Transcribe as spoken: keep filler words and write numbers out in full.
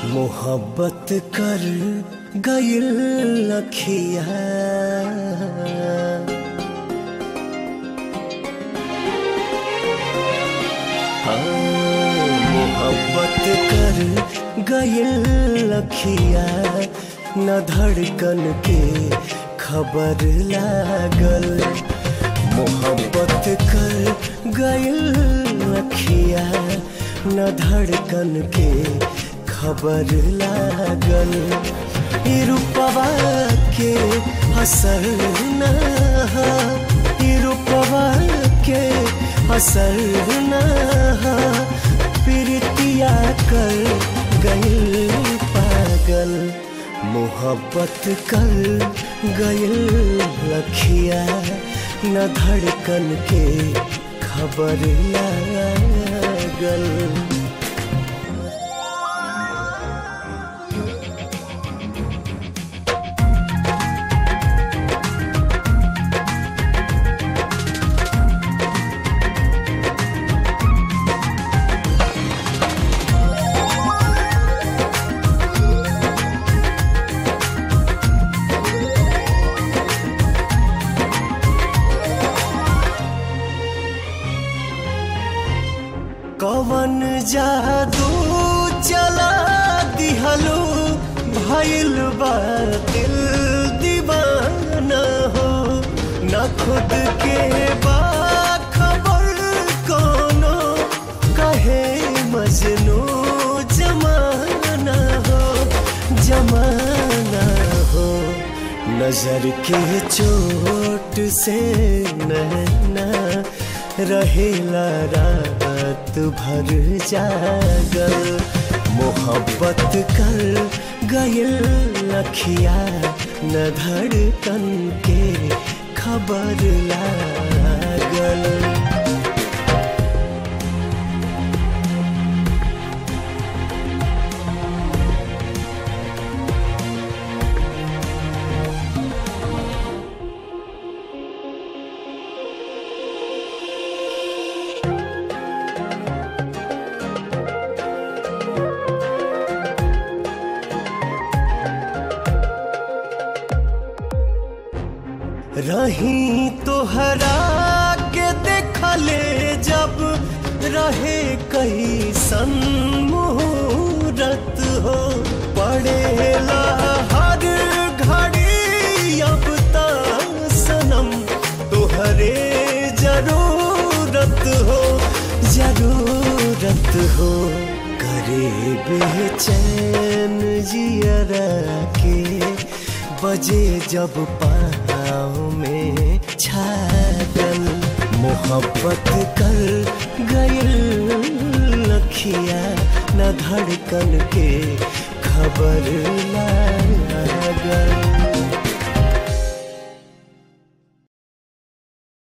मोहब्बत कर गइल अखिया हाँ, मोहब्बत कर गइल अखिया न धड़कन के खबर लागल। मोहब्बत कर गइल अखिया न धड़कन के खबर लागल। ई रूपवा के असर न ई रूपवा के असर न प्रीतिया कर गइल पागल। मोहब्बत कर गइल अखिया न धड़कन के खबर लागल। कवन जादू चला दिहलो भइल बा दिल दीवाना हो। न खुद के बा खबर कोनो कहे मजनू जमाना हो जमाना हो। नजर के चोट से नैना रहेला रात भर जागल। मोहब्बत कर गइल अखिया न धड़कन के खबर लागल। रही तोहरा के देखले जब रहे कैसन मुहूर्त हो। पड़ेला हर घड़ी अब ता सनम तोहरे जरूरत हो जरूरत हो। करे बेचैन जियरा के बजे जब पाँव में छागल। मोहब्बत कर गइल अखिया न धड़कन के खबर लागल।